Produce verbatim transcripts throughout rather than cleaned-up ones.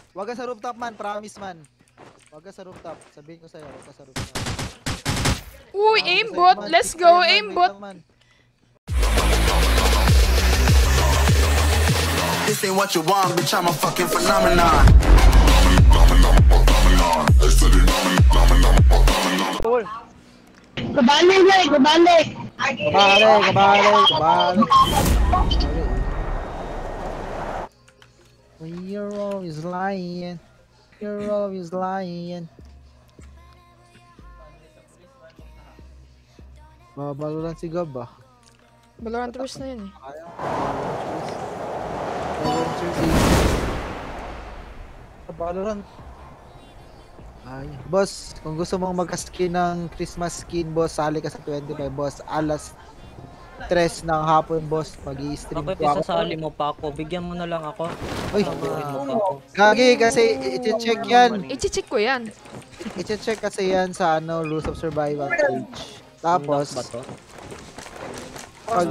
Wag ka sa rooftop man, promise man. Wag ka sa rooftop. Sabihin ko sa'yo, wag ka sa rooftop. Uy, aimbot! Let's go, aimbot! This ain't what you want, bitch, I'm a fucking phenomenon. Kabali na eh, kabali. Kabali, kabali, kabali. You're always lying. You're always lying. Babalo lang si Gab ah. Valorant Rush na yun eh. Valorant. Ay, boss, kung gusto mong mag-skin ng Christmas skin, boss, sali ka sa twenty-five, boss. Alas tres ng hapon, boss. Mag-i-stream Bakit ko ako. isasali mo pa ako? Bigyan mo na lang ako. Uy, Samahin mo pa ako. gagi kasi i-check yan. I-check ko yan. I-check kasi yan sa ano, Rules of Survival page. Tapos, Ba to? pag,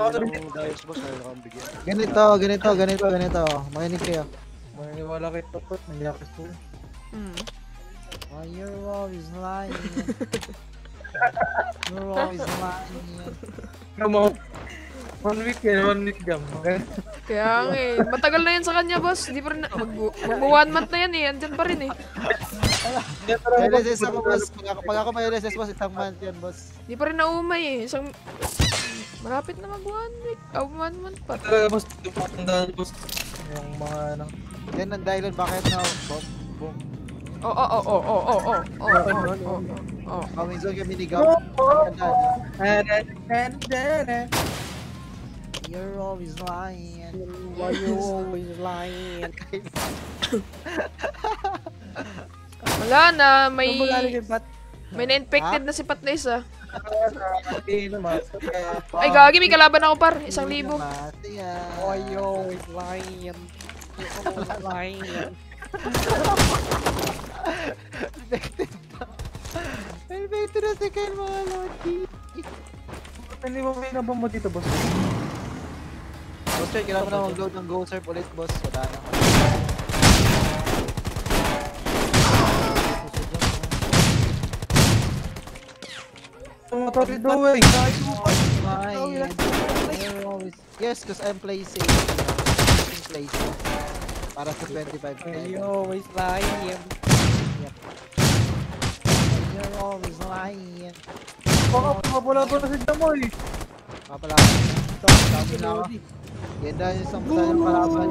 ganito, ganito, ganito, ganito. Makinig kayo. Maniwala kay Topot, nangyakis ko. Hmm. Oh, you're always lying. You're always lying. Come on. One week yan, one week jam. Okay? Kaya nga eh. Matagal na yan sa kanya, boss. Di pa rin na... Mag-one month na yan eh. Andyan pa rin eh. May L S S ako, boss. Pag ako, pag ako may L S S, boss, isang month yan, boss. Di pa rin naumay eh. Isang... Malapit na mag-one week. Oh, one month pa. Talaga, boss, tumatandaan, boss. Yung mga ano. Yan ang dahilan bakit na boom, boom. Oh, oh, oh, oh, oh, oh, oh, oh, oh, oh, oh. Coming soon kami ni Gab. You're always lying. Why you always lying? Wala na, may... May na-infected na si Pat na isa. Ay, gagi, may kalaban ako par. Isang libo. Why you always lying? You always lying. Infected na. Infected na si Ken, mga lodi. Hindi mo may nabang mo dito, boss. Boss, Chen, kailangan mo na mag-load ng Go Surf ulit, boss. Wala na. What are you doing? Yes, because I'm playing safe. Play safe. Para sa twenty-five. You always lying. Yep. You're always lying. Baka pumapula pa na si Jamoy. Papala. Dami na ako. Yan dahil isang yung kalaban.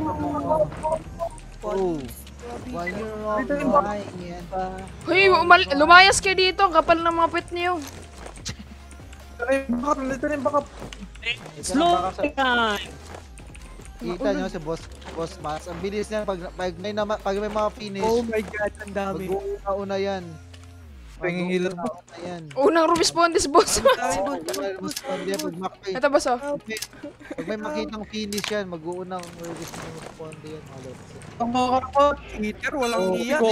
Oh. Why you're always lying. Hoy, umal- lumayas kayo dito. Ang kapal ng mga pet niyo. Ay, baka, nandito rin baka. Slow time! Kita nyo si Boss Boss Mas. Ang bilis niyan pag, pag, may, na, pag may mga finish. Oh my god, ang dami. Mag-uuna yan. Pangingilap. Mag-uuna yan. Unang rumispondes, boss. Pag Ito, boss, oh. may makitang finish yan, mag-uunang responde yan. Ang mga kapot. Peter, walang iya.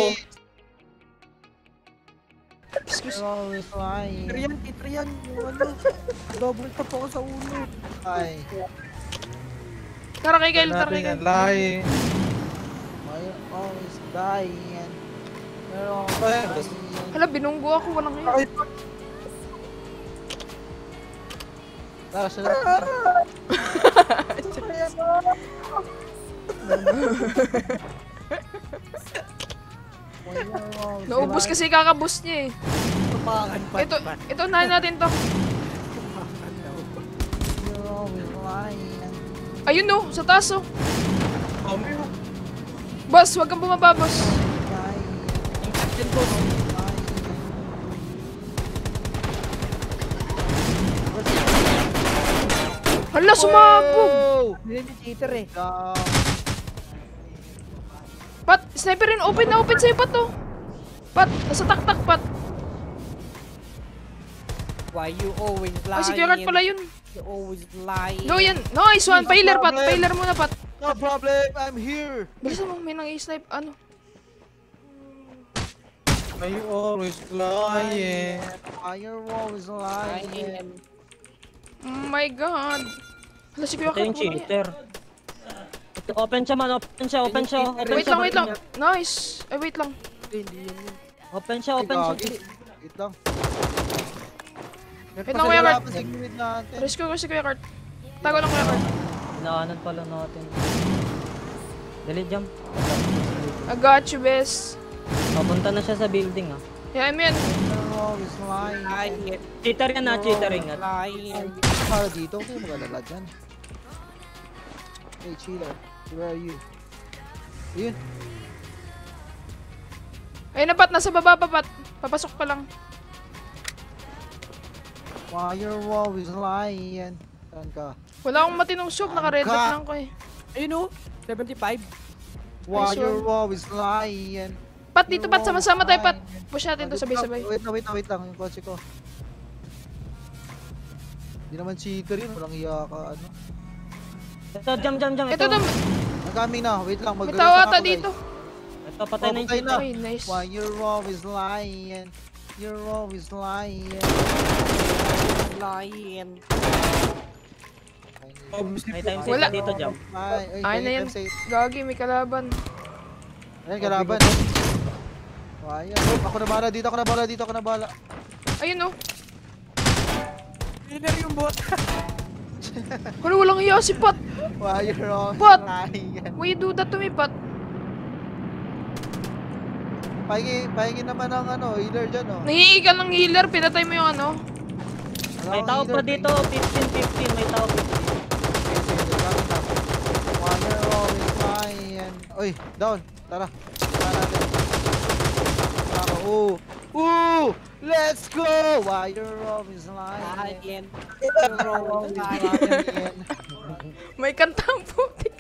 Excuse. Always lying. Peter yan, Peter yan. Ano? Double tap ako sa ulo. Ay. Tara kay Kyle, tara kay Natin yan, Kyle. lying. Why you always dying? You're always dying. Hala, binunggo ako. Walang ngayon. Tara, siya lang. Naubos kasi kakaboost niya eh. Tumakan pa. Ito, ito, unahin natin to. You're always lying. Ayun no, sa taas oh. Boss, wag kang bumaba, boss. Lying. Hala, sumabog. Hindi ni Peter eh. Pat, sniper rin. Open na open sa'yo, Pat oh. Pat, nasa tak-tak, Pat. Why you always lying? Ay, si Kuya Kart pala yun. You always lying. No, yan. Nice one. Pailer, Pat. Pailer muna, Pat. No problem, I'm here. Bilisan mo, may nang i-snipe. Ano? Why you always lying? Why you're always lying? Oh my God. Hala, si Kuya Ito yung Kart muna yan. cheater. Open siya man, open siya, open siya. Open Wait siya, lang, wait lang. open siya. Nice. Ay, wait lang. Hindi yan yun. Open siya, Ay, open siya. gagi. Wait lang. Wait lang, Kuya Kurt. Wala pa sa gilid natin. Rescue ko si Kuya Kurt. Tago lang, Kuya Kurt. Inaanan pala natin. Dali, jump. I got you, bes. Papunta na siya sa building ah. Yeah, I'm in. You're always lying. Lying. Cheater yan ah, cheater ingat. Lying. Para dito, huwag kayo mag-alala dyan. Hey, cheater. Where are you? Ayun. Ayun na, Pat. Nasa baba pa, Pat. Papasok pa lang. Why you're always lying. Saan ka? Wala akong matinong soup. Naka-red dot Ka- lang ko eh. Ayun o. seventy-five. Why Nice you're one. always lying. Pat, dito, Pat. Sama-sama tayo, Pat. Push natin to sabay-sabay. Wait lang, wait lang, wait lang. Yung kotse ko. Hindi naman cheater yun. Walang hiya ka, ano. Ito, jump, jump, jump. Ito, Ito, to. Nagkaming na. Wait lang, May mag-reset tao ako, ata guys. dito. ito patay na yung Patay cheater. na. Ay, nice. Why you're always lying. You're always lying. Lying. May time Wala. save dito, jump. Ay, ay, Ay na yan. time save. Gagi, may kalaban. Ayun, kalaban. Why yan? Oh, ako na bala dito, ako na bala dito, ako na bala. Ayun, oh. Winner yung bot. Wala, walang iya si Pat. Why you're always What? lying. Why you do that to me, Pat? Pahingi, pahingi naman ang ano, healer dyan, oh. Nangihi ka ng healer. Pinatay mo yung ano. Wala May akong tao healer, pa dito, fifteen, fifteen. May tao fifteen. Sige, sige, gamit na. Why you're always lying. Uy, down. Tara. Tara natin. Tara, oh. Ooh! Let's go! Why you're always lying. Lying. You're always lying. May kantang putik.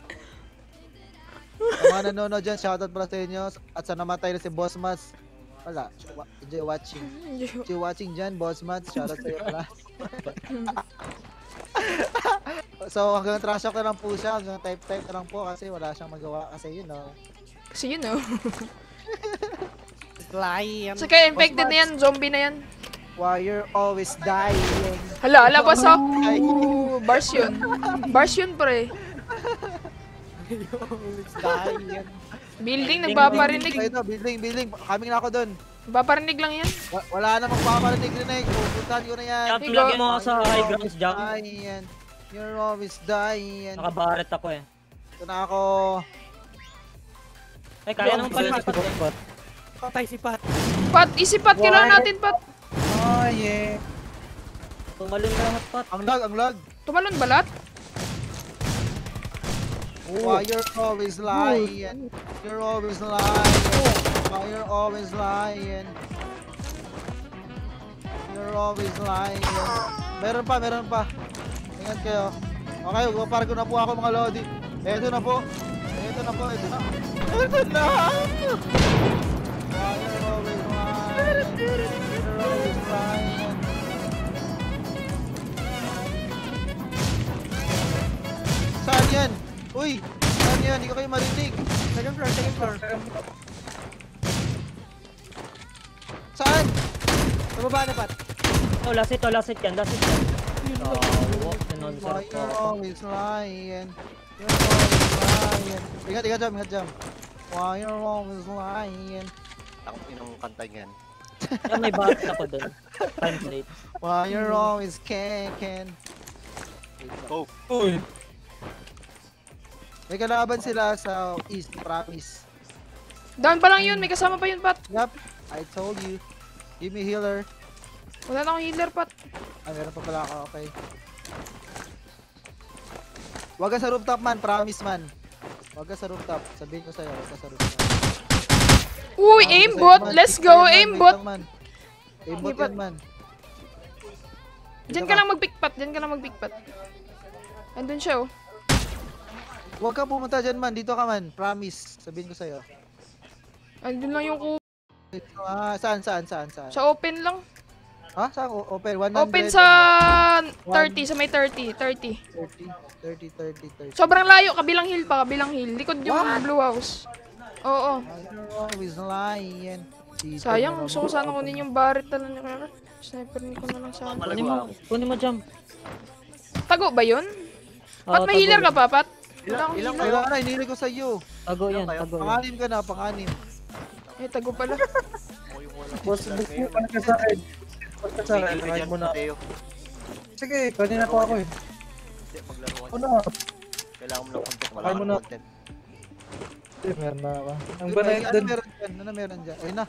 Sa mga nanonood dyan, shoutout pala sa inyo. At sa namatay na si Boss Mats. Wala. Wa- Enjoy watching. Enjoy watching dyan, Boss Mats. Shoutout sa iyo pala. So hanggang trash talk na lang po siya. Hanggang type-type na lang po kasi wala siyang magawa. Kasi you know. Kasi yun, oh. Lying. So kaya infected na yan. Zombie na yan. Why you're always dying. Hala, hala, what's up? Ooh, bars yun. Bars yun, pre. Always lying. Building, nagpaparinig. Ito, ito, building, building. Kaming na ako dun. Nagpaparinig lang yan. Wa- Wala namang paparinig rin eh. Pupuntahan ko na yan. Jump, Higo. lagyan mo ako sa high grounds, jump. Dying. You're always dying. Nakabaret ako eh. Ito na ako. Ay, kaya naman pala ni Pat eh. Patay si Pat. Pat, isip Pat. Kailangan natin, Pat. Oh yeah. Tumalun na lahat, Pat. Ang lag, ang lag. Tumalon balat? Why you're always lying. You're always lying. Why you're always lying. You're always lying. Meron pa, meron pa. Ingat kayo. Okay, gumapargo na po ako mga lodi. Eto na po. Eto na po, eto na. Eto na! Why you're always lying. You're always lying. Saan yan? Uy! Saan yan? Hindi ko kayo marinig. Second floor, second floor. Saan? Sa baba na, Pat. Oh, last hit, oh, last hit yan, last hit yan. Oh, sinonsor Why ko you're ako. always lying. You're always lying. Ingat, ingat jam, ingat jam. Why you're always lying. Ang inong kanta niyan. Yan, may baret ako dun. Time late. Why you're always kicking. Go. Uy. May kalaban sila sa east, promise. Down pa lang yun. May kasama pa yun, Pat. Yup, I told you. Give me healer. Wala na akong healer, Pat. Ah, meron pa pala ako, okay. Wag ka sa rooftop man, promise man. Wag ka sa rooftop, sabihin ko sa'yo, wag ka sa rooftop. Uy, Ah, aimbot. wait lang, Let's wait go, lang, wait aimbot. lang, man. Aimbot Lipat. yan man. Diyan Dito ka lang mag-pick, Pat. Diyan ka lang mag-pick, Pat. Andun siya, oh. Huwag ka pumunta dyan man, dito ka man, promise. Sabihin ko sa'yo. Andun lang yung ku... Ah, saan, saan, saan, saan? Sa open lang. Ha? Saan? O- Open, one hundred. Open sa thirty. Sa may thirty. thirty. thirty, thirty, thirty, thirty. Sobrang layo. Kabilang hill pa. Kabilang hill. Likod yung What? blue house. Oo. You're always lying. Cheater Sayang. na Gusto ko naman. sana kunin yung barret na lang niya. Kaya sniper ni ko na lang sana. Kunin mo, kunin mo jump. Tago ba yun? Oo, Pat, may healer ka tago. pa, Pat? Wala akong Ilang hila. Wala na, hinili ko sa'yo. Tago yan, kayo? tago yan. Panganim ka na, panganim. Eh, tago pala. Ako yung walang Boss, islam boss mo ngayon. ka na sa akin. Boss ka sa akin, Tigil ka kain dyan, mo na. Mateo. Sige, kanina pa ako eh. Hindi, maglaruan. Ano? Kailangan mo ng content. Wala Kain mo kang na. content. Sige, meron na ako. Ang Ay, banayad ano dun. meron dyan? Ano meron dyan? Ayun na.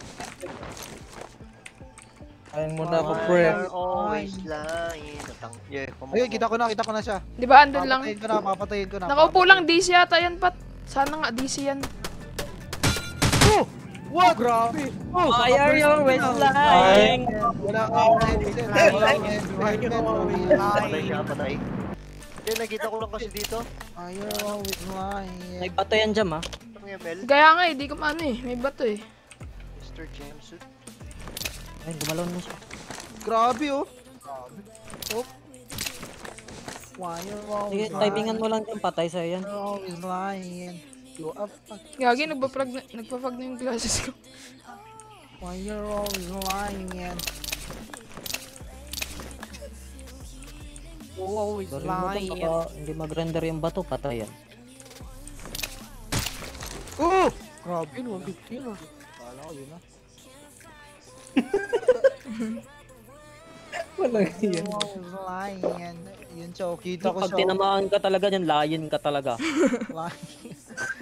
Kain mo na ako, Why pre. are always lying. Natang, yeah, pamukha Ayun, mo. kita ko na, kita ko na siya. Di ba, andun lang. Papatayin ko na, papatayin ko na. Nakaupo lang D C yata yan, Pat. Sana nga D C yan. What? Grabe. Oh, Why are you always lying? Wala ka akong headset. Wala akong headset. Patay siya, patay. Hindi, nakita ko lang kasi dito. Ayaw, always lying. May bato yan dyan, ah. Ang M L, Kaya nga eh, di ko maano eh. May bato eh. Mister James. Ay, gumalaw na siya. Grabe oh. Oh. Why you Sige, always typingan mo lang dyan, patay sa'yo yan. You're always lying. You are fuck. Gagi, nagpa-frag na, nagpa-frag na yung glasses ko. Why you're always lying. You always Barin mo dyan, lying. baka hindi mag-render yung bato, patay yan. Oh! Grabe, one fifteen ah. Kala ko yun ah. Wala You're yan. always lying. Yun siya, oh, kita ko Pag siya. tinamaan ka talaga dyan, layin ka talaga. Lying.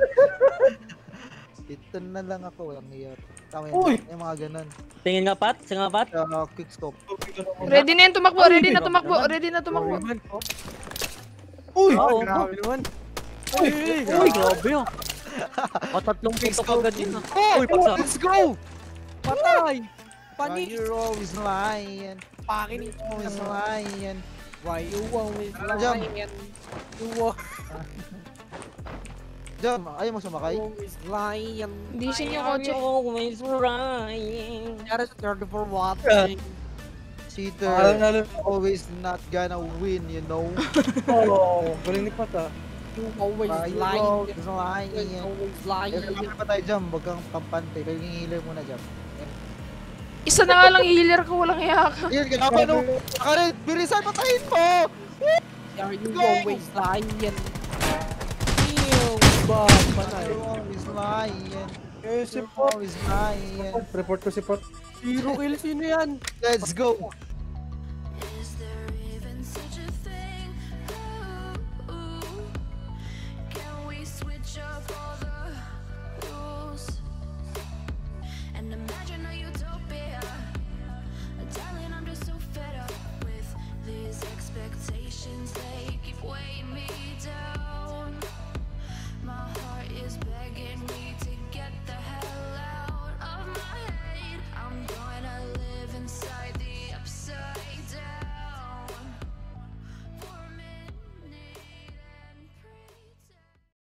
Ito na lang ako, walang hiyap. Tama Uy! yan, yung mga ganun. Tingin nga, Pat? Sige nga, Pat? Uh, quick scope. Ready na yan tumakbo, ready na tumakbo, ready na tumakbo. Uy! Oo. Grabe naman. Uy, grabe ah. Patatlong pito ka agad yun ah. Oh! Uy, pagsa. Let's go! Patay! Why Panis! you're always lying. Pakinig Always lying. Why you always Jump. lying? You always Jam, ayaw mo sumakay? lying. D C yung kotse. Always lying. That is third for what? Alam Cheater. na Always not gonna win, you know? Oo, galing ni Pat ah. You always Why you lying. always You lying. always Eh, lying. kapag pa tayo Jam, huwag kang pampante. Kaya yung healer muna Jam. Isa na nga lang healer ko, walang hiya ka. Ayun, ganapa no! Nakared! Bilisan, patayin mo! Are you Go! always lying? Ew, bad. Patay. You're always lying. Eh, si You're Pat. always lying. Report ko si Pat. Zero kill, sino yan? Let's go!